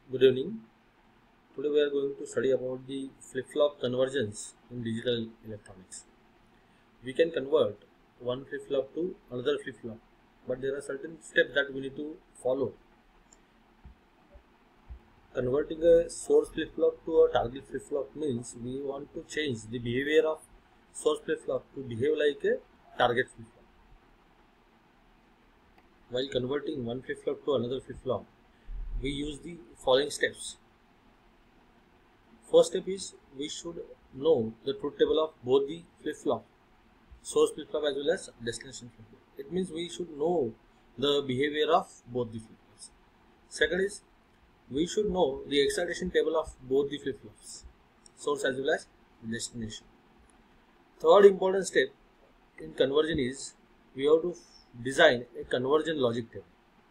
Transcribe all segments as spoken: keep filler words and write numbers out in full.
Good evening. Today we are going to study about the flip-flop conversions in digital electronics. We can convert one flip-flop to another flip-flop, but there are certain steps that we need to follow. Converting a source flip-flop to a target flip-flop means we want to change the behavior of source flip-flop to behave like a target flip-flop. While converting one flip-flop to another flip-flop, we use the following steps. First step is we should know the truth table of both the flip-flop, source flip-flop as well as destination flip-flop. It means we should know the behavior of both the flip-flops. Second is we should know the excitation table of both the flip-flops, source as well as destination. Third important step in conversion is we have to design a conversion logic table.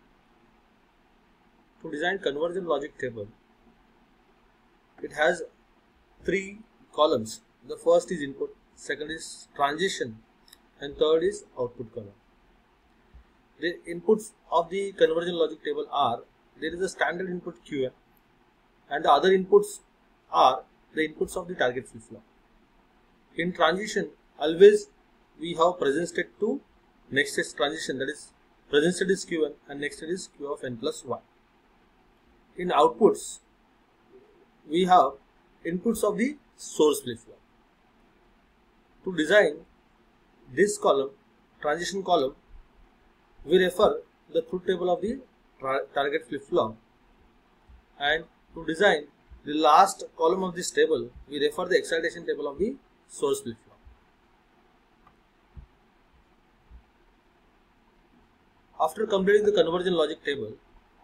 To design conversion logic table, it has three columns. The first is input, second is transition, and third is output column. The inputs of the conversion logic table are, there is a standard input Q N, and the other inputs are the inputs of the target flip-flop. In transition, always we have present state to next state transition, that is present state is Q N and next state is Q of n plus one. In outputs, we have inputs of the source flip-flop. To design this column, transition column, we refer the truth table of the target flip-flop, and to design the last column of this table, we refer the excitation table of the source flip-flop. After completing the conversion logic table,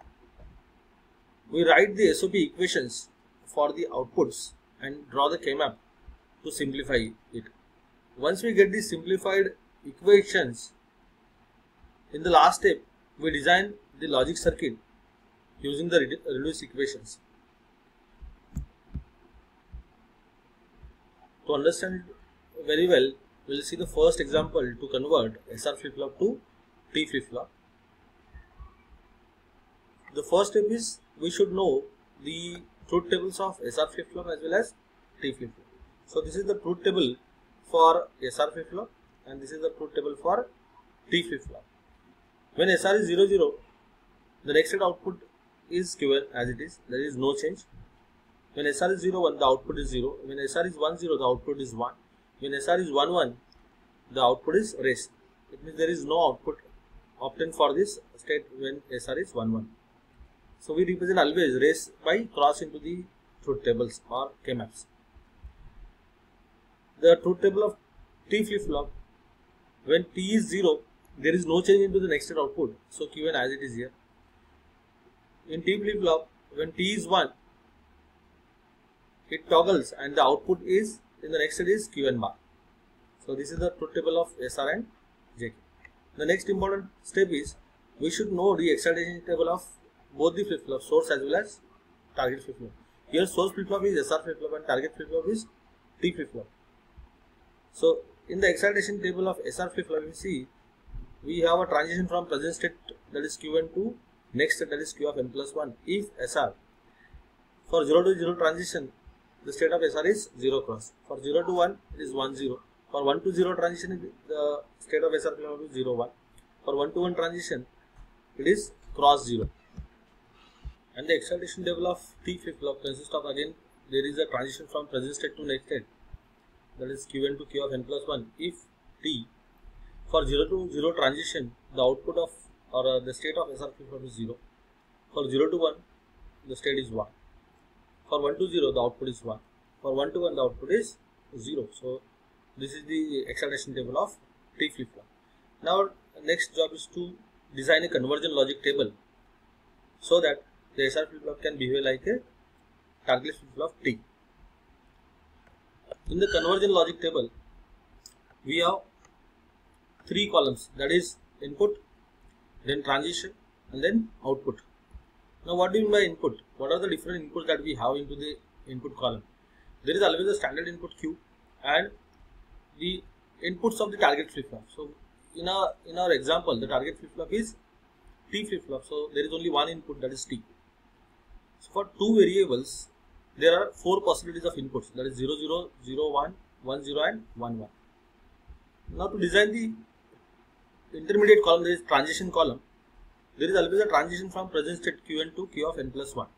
we write the S O P equations for the outputs and draw the K-map to simplify it. Once we get the simplified equations, in the last step we design the logic circuit using the redu reduced equations. To understand it very well, we will see the first example to convert S R flip-flop to T flip-flop. The first step is we should know the truth tables of S R flip-flop as well as T flip-flop. So this is the truth table for S R flip-flop and this is the truth table for T flip-flop. When S R is zero zero, the next state output is Q N as it is, there is no change. When S R is zero one, the output is zero. When S R is one zero, the output is one. When S R is one one, the output is raised. It means there is no output obtained for this state when S R is one one. So we represent always raise by cross into the truth tables or K-maps. The truth table of T flip-flop, when T is zero, there is no change into the next state output. So Q N as it is here. In T flip-flop, when T is one, it toggles and the output is in the next state is Q N bar. So this is the truth table of S R and J K. The next important step is we should know the excitation table of both the flip-flop, source as well as target flip-flop. Here source flip-flop is S R flip-flop and target flip-flop is T flip-flop. So in the excitation table of S R flip-flop, you see we have a transition from present state, that is Q N, to next state, that is Q of n plus one. If S R, for zero to zero transition, the state of S R is zero cross. For zero to one, it is one zero. For one to zero transition, the state of S R flip-flop is zero one. For one to one transition, it is cross zero. And the excitation table of T flip-flop consists of, again, there is a transition from present state to next state, that is Q N to Q of n plus one. If T, for zero to zero transition, the output of or uh, the state of S R flip-flop is zero. For zero to one, the state is one. For one to zero, the output is one. For one to one, the output is zero. So this is the excitation table of T flip-flop. Now next job is to design a conversion logic table so that the S R flip-flop can behave like a target flip-flop T. In the conversion logic table, we have three columns, that is input, then transition, and then output. Now what do you mean by input? What are the different inputs that we have into the input column? There is always a standard input Q and the inputs of the target flip-flop. So in our in our example, the target flip-flop is T flip-flop, so there is only one input, that is T. So for two variables, there are four possibilities of inputs, that is zero, zero, zero, one, one, zero and one, one. Now to design the intermediate column, there is transition column. There is always a transition from present state Qn to Q of n plus one.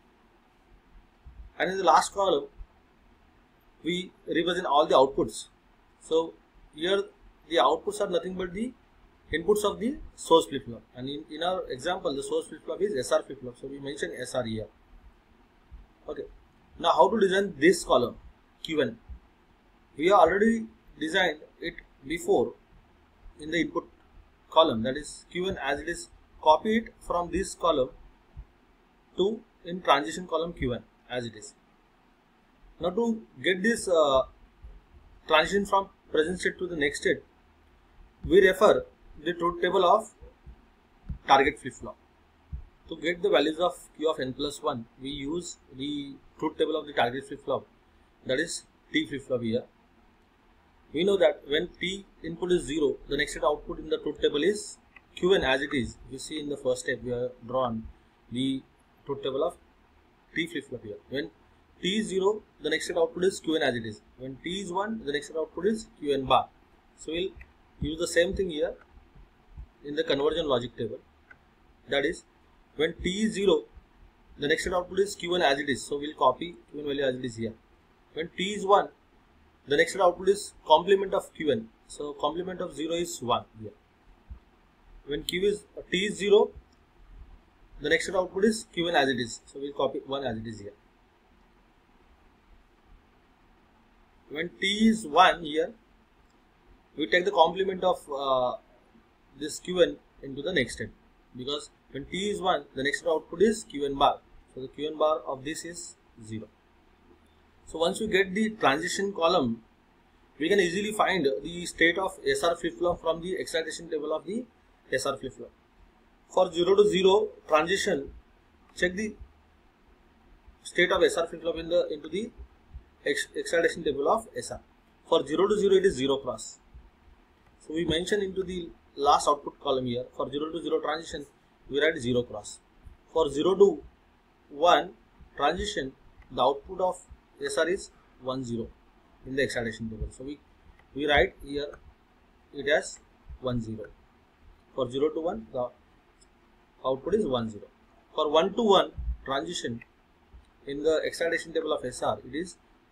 And in the last column, we represent all the outputs. So here the outputs are nothing but the inputs of the source flip-flop, and in, in our example the source flip-flop is S R flip-flop, so we mention S R here. Okay, now how to design this column Q N? We have already designed it before in the input column, that is Q N as it is. Copy it from this column to in transition column Q N as it is. Now to get this uh, transition from present state to the next state, we refer the truth table of target flip-flop. To get the values of Q of n plus one, we use the truth table of the target flip-flop, that is T flip-flop here. We know that when T input is zero, the next state output in the truth table is Q N as it is. You see in the first step we have drawn the truth table of T flip-flop here. When T is zero, the next state output is Q N as it is. When T is one, the next state output is Q N bar. So we'll use the same thing here in the conversion logic table, that is when T is zero, the next state output is Q N as it is, so we'll copy Q N value as it is here. When T is one, the next state output is complement of Q N, so complement of zero is one here. When Q is uh, T is zero, the next state output is Q N as it is, so we'll copy one as it is here. When T is one here, we take the complement of uh, this Q N into the next step, because when T is one, the next output is Q N bar, so the Q N bar of this is zero. So once we get the transition column, we can easily find the state of S R flip-flop from the excitation table of the S R flip-flop. For zero to zero transition, check the state of S R flip-flop in the into the ex excitation table of S R. For zero to zero, it is zero cross. So we mention into the last output column here, for zero to zero transition, we write zero cross. For zero to one transition, the output of S R is one zero in the excitation table. So we, we write here it as one zero. For zero to one, the output is one zero. For one to one transition, in the excitation table of S R, it is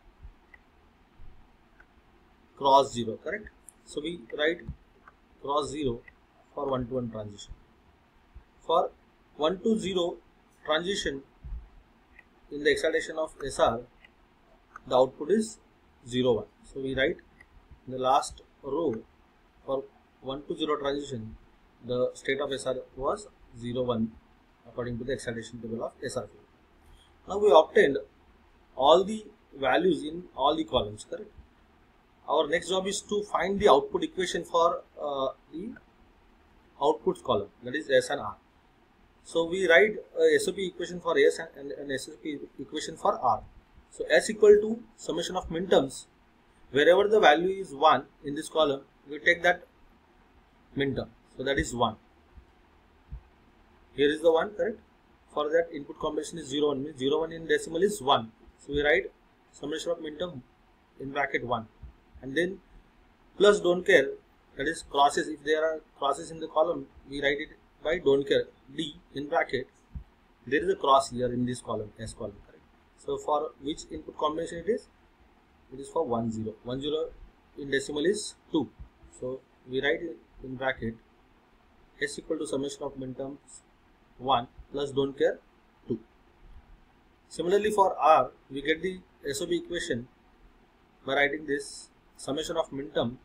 cross zero, correct? So we write cross zero for one to one transition. For one to zero transition, in the excitation of S R, the output is zero one. So we write in the last row, for one to zero transition, the state of S R was zero one according to the excitation table of S R. Now we obtained all the values in all the columns, correct? Our next job is to find the output equation for uh, the outputs column, that is S and R. So we write a S O P equation for S and an S O P equation for R. So S equal to summation of minterms. Wherever the value is one in this column, we take that minterm. So that is one. Here is the one, correct? For that input combination is zero one, means zero one in decimal is one. So we write summation of minterm in bracket one. And then plus don't care, that is crosses. If there are crosses in the column, we write it by don't care, D in bracket. There is a cross here in this column, S column, correct? So for which input combination it is? It is for one zero. one zero in decimal is two. So we write it in bracket S equal to summation of minterms one plus don't care two. Similarly for R, we get the S O P equation by writing this summation of minterm.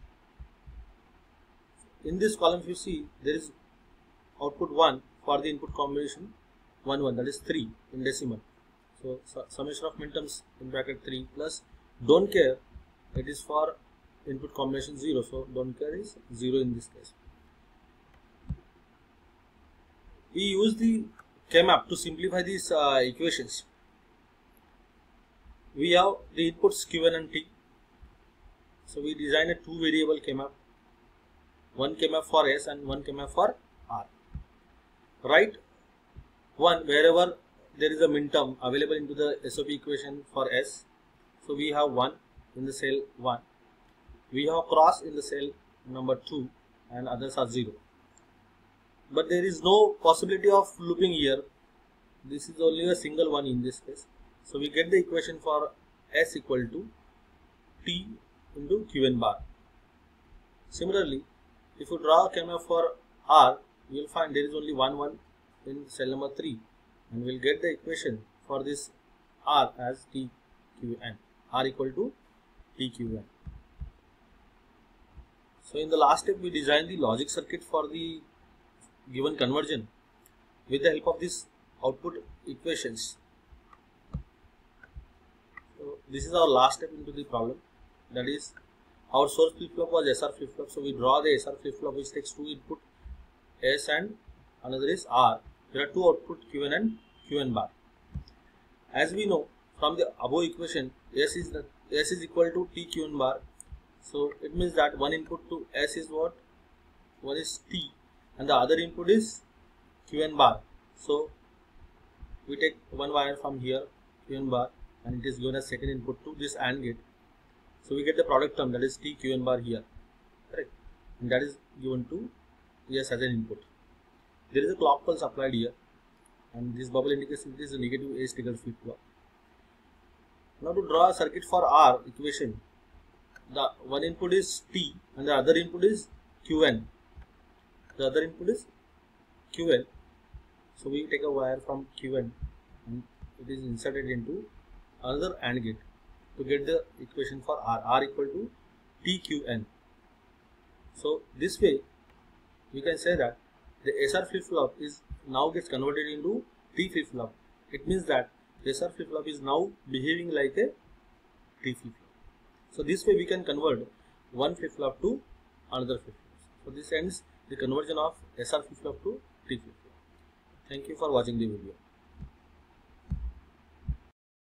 In this column, if you see, there is output one for the input combination one one, that is three in decimal. So, su summation of minterms in bracket three plus don't care, it is for input combination zero. So don't care is zero in this case. We use the K-map to simplify these uh, equations. We have the inputs Q N and T. So we design a two variable K-map, one K-map for S and one K-map for R. Write one wherever there is a minterm available into the S O P equation for S. So we have one in the cell one. We have cross in the cell number two and others are zero. But there is no possibility of looping here. This is only a single one in this case. So we get the equation for S equal to T into Qn bar. Similarly, if you draw a schema for R, you will find there is only one one in cell number three, and we will get the equation for this R as T Q N. R equal to T Q N. So in the last step, we design the logic circuit for the given conversion with the help of these output equations. So this is our last step into the problem. That is, our source flip-flop was S R flip-flop. So we draw the S R flip-flop which takes two input S and another is R. There are two output Q N and Q N bar. As we know from the above equation, S is the S is equal to T Q N bar. So it means that one input to S is what? One is T and the other input is Q N bar. So we take one wire from here, Q N bar, and it is given as second input to this AND gate. So we get the product term, that is T Q N bar here, correct? And that is given to S as an input. There is a clock pulse applied here, and this bubble indicates it is a negative age trigger flip-flop. Now to draw a circuit for R equation, the one input is T and the other input is Q N. The other input is Q N. So we take a wire from Q N and it is inserted into another AND gate to get the equation for R. R equal to T Q N. So this way we can say that the S R flip-flop is now gets converted into T flip-flop. It means that S R flip-flop is now behaving like a T flip-flop. So this way we can convert one flip-flop to another flip-flop. So this ends the conversion of S R flip-flop to T flip-flop. Thank you for watching the video.